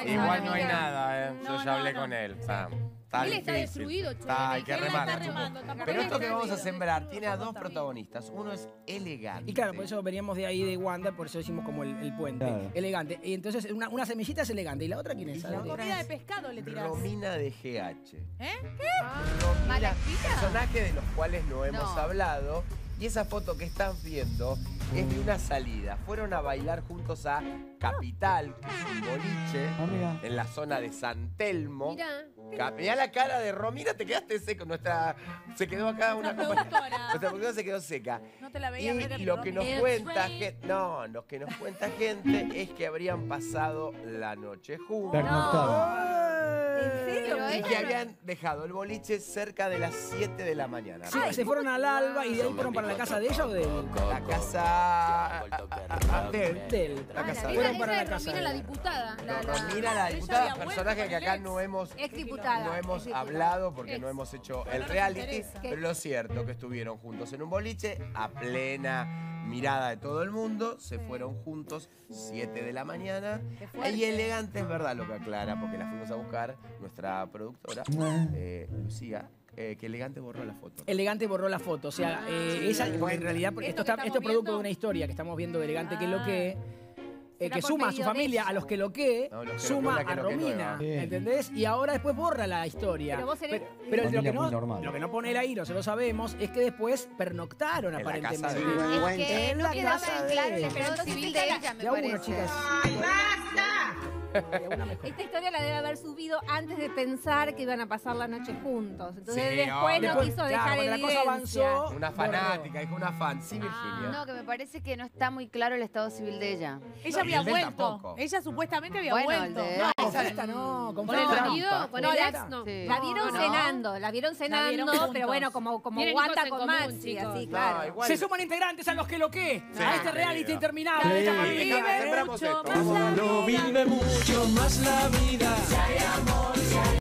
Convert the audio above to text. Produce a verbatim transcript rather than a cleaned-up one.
Igual no hay nada, ¿eh? Yo No, ya hablé no, no. con él. Está, está Él está difícil. destruido, Está, hay que Él la remar. está remando, tampoco Pero le esto que está vamos a destruido. sembrar tiene a dos protagonistas. Uno es elegante. Y claro, por eso veníamos de ahí de Wanda, por eso decimos como el, el puente. Claro. Elegante. Y entonces una, una semillita es elegante. ¿Y la otra quién es? Y la otra Comida de pescado le tirás. Romina de G H. ¿Eh? Romina, ¿Malaquita? personaje de los cuales no hemos No. hablado. Y esa foto que están viendo es de una salida. Fueron a bailar juntos a Capital, que es un boliche, Ah, mira. en la zona de San Telmo. Mirá. Ca- Mirá la cara de Romina, te quedaste seco. Nuestra, se quedó acá una Nuestra compañera. productora. Nuestra productora se quedó seca. No te la Y veía ver el lo que nos Romy. cuenta gente, no, lo que nos cuenta gente es que habrían pasado la noche juntos. Pernoctaron. ¿En serio? Pero Y ella que no- habían dejado el boliche cerca de las siete de la mañana. Sí, se fueron al alba y de ahí fueron para la casa de ella o de él. La casa de él. De él. La casa de Esa, él. Fueron para esa la es casa Romina de la él. diputada. La, la- Romina, la ella diputada, había vuelto personaje con que el acá ex. no hemos, Exdiputada. no hemos exdiputada. hablado porque Ex. no hemos hecho No el nos reality, interesa. pero lo cierto que estuvieron juntos en un boliche a plena mirada de todo el mundo, se fueron juntos siete de la mañana. Qué fuerte. Y elegante es verdad lo que aclara, porque la fuimos a buscar, nuestra productora, eh, Lucía, eh, que elegante borró la foto. Elegante borró la foto, o sea, eh, ella, porque en realidad porque esto, Esto que está, esto es estamos producto viendo. de una historia que estamos viendo de Elegante que lo que eh, Será que por suma a su pedido de familia, ella. a los que lo que, No, los que suma lo que, la a que lo que Romina, nueva. Sí. ¿entendés? Y ahora después borra la historia. Pero vos eres- pero, pero lo, Familia que no, muy normal. lo que no pone el ahí, no se lo sabemos, es que después pernoctaron En la aparentemente. casa de- Es que En no la quedaba casa en de claro el él. estado civil de ella, me Ya uno, parece. chicas. Ya una mejor. Esta historia la debe haber subido antes de pensar que iban a pasar la noche juntos. Entonces Sí, después obvio. no Después, quiso claro, dejar cuando la cosa evidencia. avanzó, Una fanática, dijo una fan. Sí, Virginia. No, que me parece que no está muy claro el estado civil de ella. Ella No, había y el de él vuelto. tampoco. Ella supuestamente había Bueno, el vuelto. de- No, Con esa- esta no, con ¿Con el Fran marido? trampa. ¿Con No, el la- ex? No. Sí. La vieron No, no. cenando, la vieron cenando, vieron pero juntos. bueno, como, como Tienen guanta hijos en con común, Maxi, chicos. así, No, claro. igual- Se suman integrantes a los que lo que, Sí, a este reality querido. interminable. Sí, Esta vive familia. sembramos mucho esto. más la Lo vive mucho más la vida.